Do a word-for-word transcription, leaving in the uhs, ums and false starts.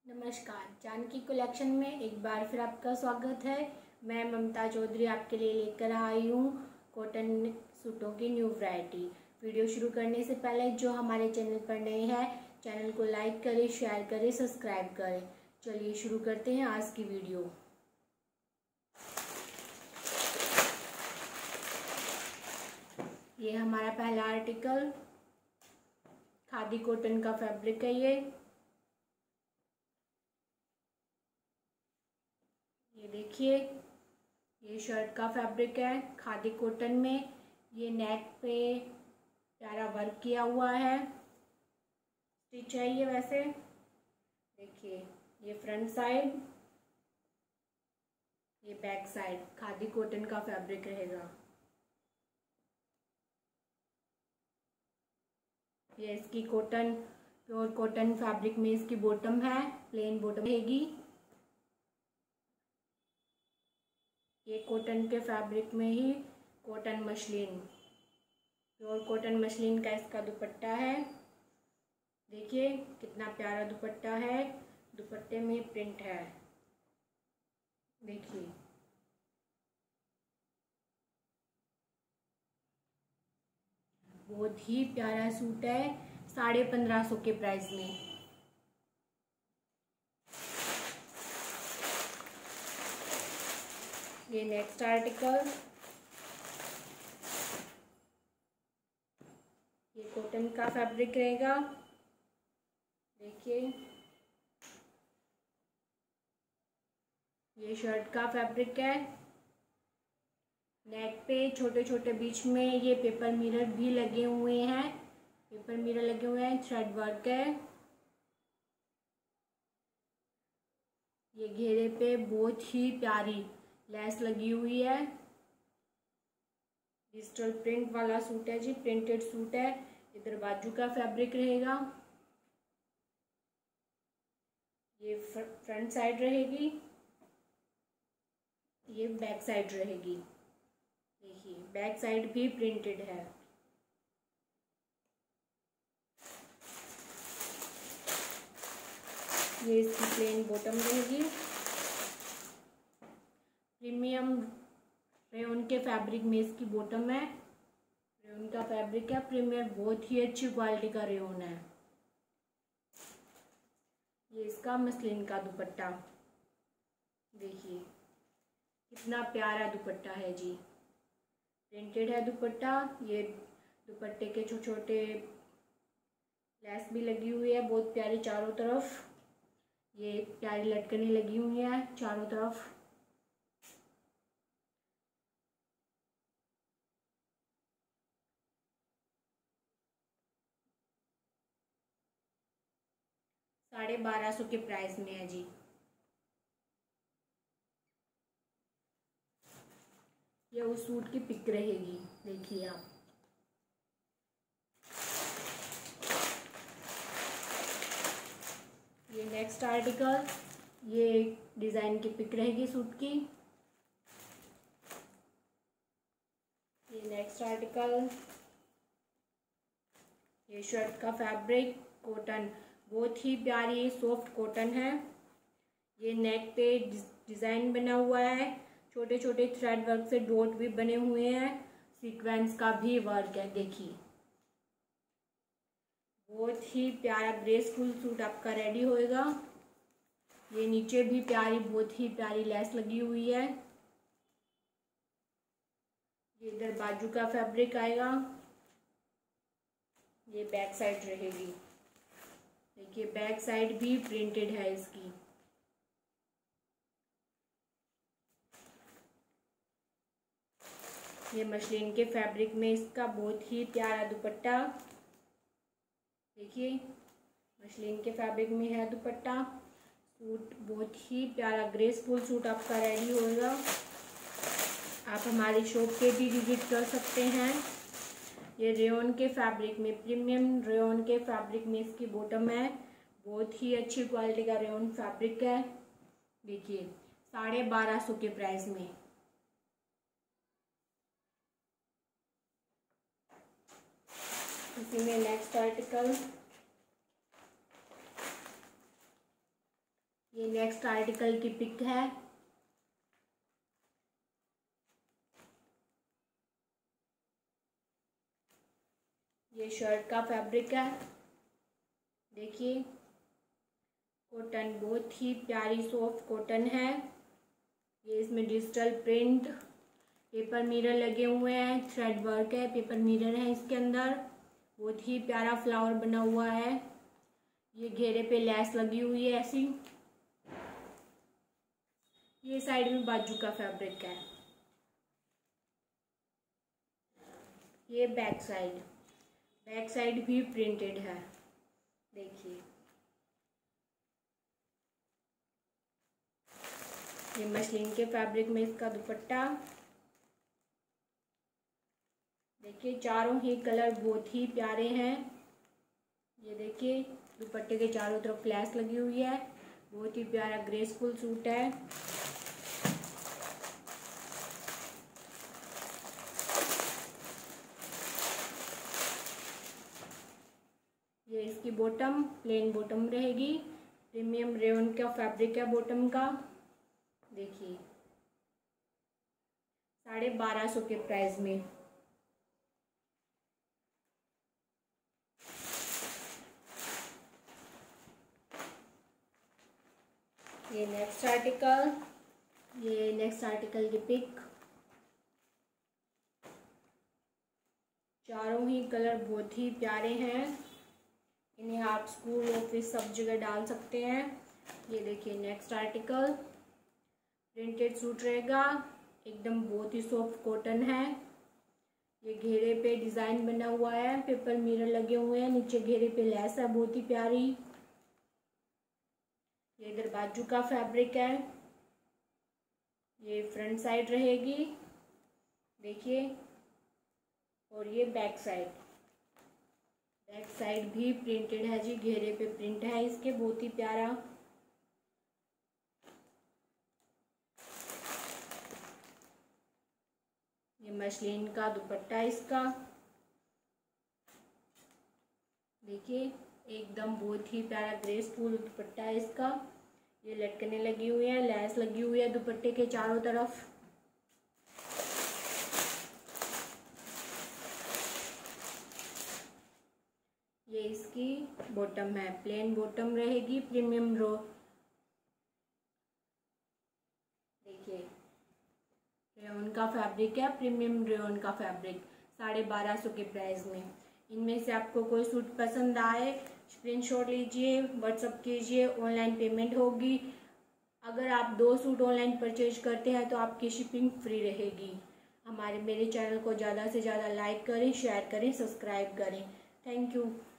नमस्कार, जानकी कलेक्शन में एक बार फिर आपका स्वागत है। मैं ममता चौधरी आपके लिए लेकर आई हूँ कॉटन सूटों की न्यू वैरायटी। वीडियो शुरू करने से पहले जो हमारे चैनल पर नए हैं, चैनल को लाइक करें, शेयर करें, सब्सक्राइब करें। चलिए शुरू करते हैं आज की वीडियो। ये हमारा पहला आर्टिकल खादी कॉटन का फैब्रिक है। ये ये देखिए, ये शर्ट का फैब्रिक है खादी कॉटन में। ये नेक पे प्यारा वर्क किया हुआ है, स्टिच है ये। वैसे देखिए, ये फ्रंट साइड, ये बैक साइड खादी कॉटन का फैब्रिक रहेगा। ये इसकी कॉटन प्योर कॉटन फैब्रिक में इसकी बॉटम है, प्लेन बॉटम रहेगी। ये कॉटन के फैब्रिक में ही cotton muslin, pure cotton muslin का इसका दुपट्टा है। देखिए कितना प्यारा दुपट्टा है, दुपट्टे में प्रिंट है। देखिए बहुत ही प्यारा सूट है, साढ़े पंद्रह सौ के प्राइस में। ये नेक्स्ट आर्टिकल, ये कॉटन का फैब्रिक रहेगा। देखिए ये शर्ट का फैब्रिक है। नेक पे छोटे छोटे बीच में ये पेपर मिरर भी लगे हुए हैं, पेपर मिरर लगे हुए हैं, थ्रेड वर्क है। ये घेरे पे बहुत ही प्यारी लेस लगी हुई है। डिजिटल प्रिंट वाला सूट है जी, प्रिंटेड सूट है। इधर बाजू का फैब्रिक रहेगा। ये फ्रंट साइड रहेगी, ये बैक साइड रहेगी। देखिए बैक साइड भी प्रिंटेड है। ये इसकी प्लेन बॉटम रहेगी। प्रीमियम रेयन के फैब्रिक में इसकी बॉटम है। रेयन का फैब्रिक है प्रीमियम, बहुत ही अच्छी क्वालिटी का रेयन है। ये इसका मसलिन का दुपट्टा, देखिए कितना प्यारा दुपट्टा है जी, प्रिंटेड है दुपट्टा। ये दुपट्टे के छोटे छोटे लेस भी लगी हुई है, बहुत प्यारी चारों तरफ। ये प्यारी लटकने लगी हुई है चारों तरफ। साढ़े बारह सौ के प्राइस में है जी। ये उस सूट की पिक रहेगी, देखिए आप। ये नेक्स्ट आर्टिकल, ये डिजाइन की पिक रहेगी सूट की। ये नेक्स्ट आर्टिकल, ये शर्ट का फैब्रिक कॉटन, बहुत ही प्यारी सॉफ्ट कॉटन है। ये नेक पे डिजाइन बना हुआ है, छोटे छोटे थ्रेड वर्क से डॉट भी बने हुए हैं, सीक्वेंस का भी वर्क है। देखिए बहुत ही प्यारा ग्रेसफुल सूट आपका रेडी होएगा। ये नीचे भी प्यारी, बहुत ही प्यारी लेस लगी हुई है। ये इधर बाजू का फैब्रिक आएगा। ये बैक साइड रहेगी। देखिए बैक साइड भी प्रिंटेड है इसकी। ये मसलिन के फैब्रिक में इसका बहुत ही प्यारा दुपट्टा, देखिए मसलिन के फैब्रिक में है दुपट्टा। सूट बहुत ही प्यारा ग्रेसफुल सूट आपका रेडी होगा। आप हमारी शॉप पे भी विजिट कर सकते हैं। ये रेयन के फैब्रिक में, प्रीमियम रेयन के फैब्रिक में इसकी बॉटम है, बहुत ही अच्छी क्वालिटी का रेयन फैब्रिक है। देखिए साढ़े बारह सौ के प्राइस में। इसी में नेक्स्ट आर्टिकल, ये नेक्स्ट आर्टिकल की पिक है। ये शर्ट का फैब्रिक है, देखिए कॉटन, बहुत ही प्यारी सॉफ्ट कॉटन है। ये इसमें डिजिटल प्रिंट, पेपर मिरर लगे हुए हैं, थ्रेड वर्क है, पेपर मिरर है इसके अंदर, बहुत ही प्यारा फ्लावर बना हुआ है। ये घेरे पे लेस लगी हुई है ऐसी। ये साइड में बाजू का फैब्रिक है। ये बैक साइड, बैक साइड भी प्रिंटेड है, देखिए। ये मसलिन के फैब्रिक में इसका दुपट्टा, देखिए चारों ही कलर बहुत ही प्यारे हैं। ये देखिए दुपट्टे के चारों तरफ लेस लगी हुई है, बहुत ही प्यारा ग्रेसफुल सूट है। ये इसकी बॉटम प्लेन बॉटम रहेगी, प्रीमियम रेयन का फैब्रिक है बॉटम का, देखिए साढ़े बारह सौ के प्राइस में। ये नेक्स्ट आर्टिकल, ये नेक्स्ट आर्टिकल की पिक, चारों ही कलर बहुत ही प्यारे हैं। इन्हें आप स्कूल ऑफिस सब जगह डाल सकते हैं। ये देखिए नेक्स्ट आर्टिकल, प्रिंटेड सूट रहेगा, एकदम बहुत ही सॉफ्ट कॉटन है। ये घेरे पे डिज़ाइन बना हुआ है, पेपर मिरर लगे हुए हैं, नीचे घेरे पे लेस है बहुत ही प्यारी। ये इधर बाजू का फैब्रिक है, ये फ्रंट साइड रहेगी, देखिए। और ये बैक साइड, बैक साइड भी प्रिंटेड है जी, घेरे पे प्रिंट है इसके, बहुत ही प्यारा। ये मसलिन का दुपट्टा इसका, देखिए एकदम बहुत ही प्यारा ग्रेसफुल दुपट्टा है इसका। ये लटकने लगी हुई है, लेस लगी हुई है दुपट्टे के चारों तरफ। ये इसकी बॉटम है, प्लेन बॉटम रहेगी, प्रीमियम रो, देखिए रेयन का फैब्रिक है, प्रीमियम रेयन का फैब्रिक, साढ़े बारह सौ के प्राइस में। इनमें से आपको कोई सूट पसंद आए स्क्रीनशॉट लीजिए, व्हाट्सअप कीजिए, ऑनलाइन पेमेंट होगी। अगर आप दो सूट ऑनलाइन परचेज करते हैं तो आपकी शिपिंग फ्री रहेगी। हमारे मेरे चैनल को ज़्यादा से ज़्यादा लाइक करें, शेयर करें, सब्सक्राइब करें। Thank you.